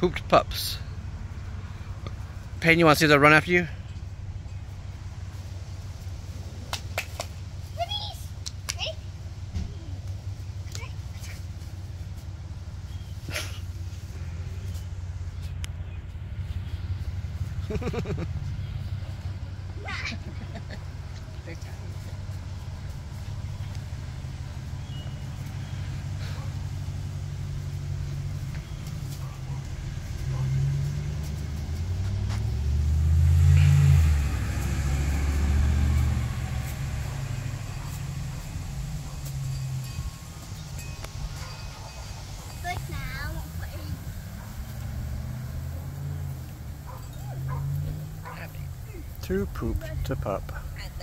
Pooped pups. Peyton, you want to see them run after you? To poop to pup.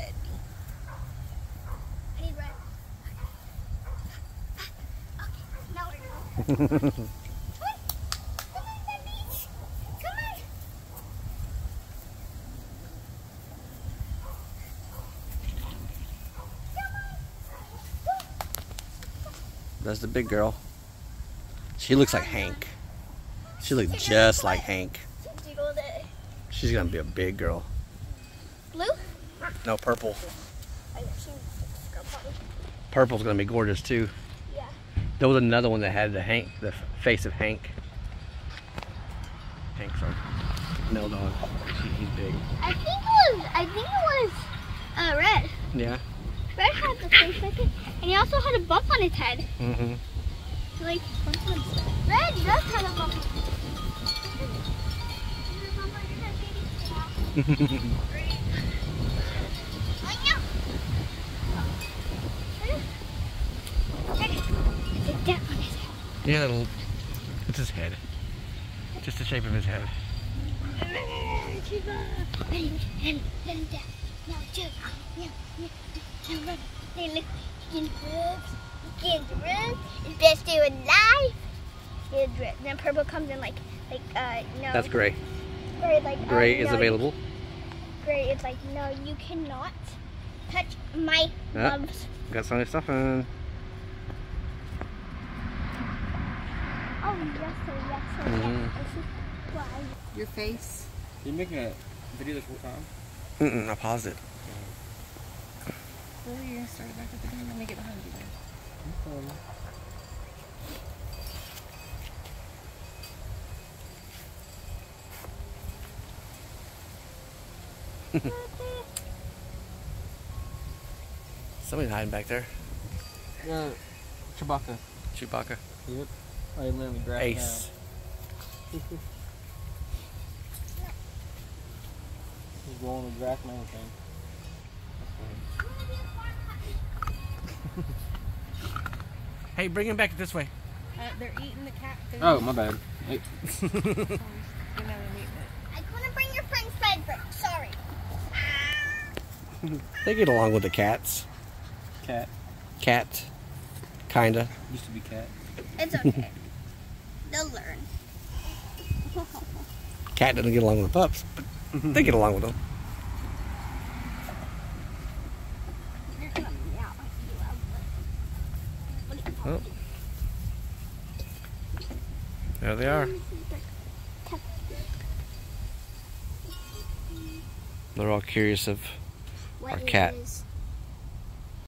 That's the big girl. She looks like Hank. She looks just like Hank. She's gonna be a big girl. Blue? No, purple. Purple's gonna be gorgeous too. Yeah. There was another one that had the face of Hank. Hank's our male dog. He's big. I think it was red. Yeah. Red had the face like it, and he also had a bump on his head. Mm-hmm. So like sometimes red does have a bump. Yeah, it's his head. Just the shape of his head. Best day of life. Then purple comes in like no. That's gray. Gray is available. Gray is like, no, you cannot touch my gloves. Got some of stuff on. Oh, yes, sir, yes, sir. This is why. Your face. Are you making a video this whole time? I paused it. Oh, you're gonna start it back at the beginning. Let me get behind you there. Somebody's hiding back there. Yeah, Chewbacca. Chewbacca. Yep. I literally grabbed Ace. He's rolling a draft man thing. Hey, bring him back this way. They're eating the cat food. Oh, my bad. Hey. I couldn't bring your friend's favorite. Sorry. They get along with the cats. Cat. Cat. Kinda. Used to be cat. It's okay. They'll learn. Cat doesn't get along with the pups, but they get along with them. Oh. There they are. They're all curious of our cat.